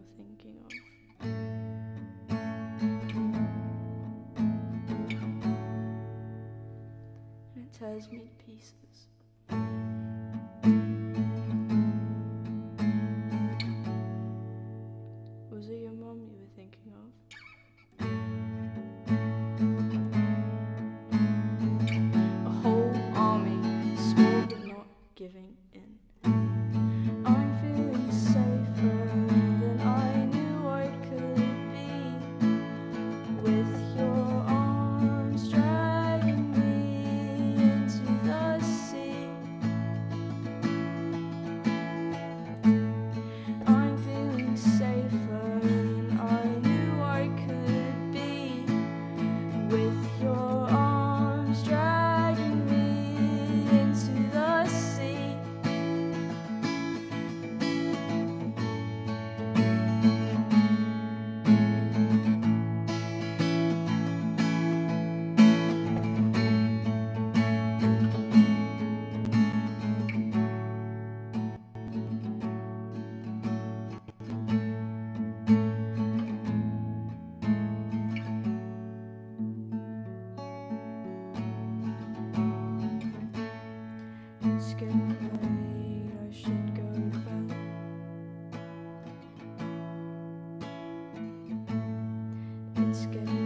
thinking of. And it tears me to pieces. Was it your mum you were thinking of? A whole army, small but not giving in. I'm feeling safer than I knew I could be, with your arms dragging me into the sea. I'm feeling safer than I knew I could be, with your arms dragging me into the sea. It's getting late, I should go to bed. It's getting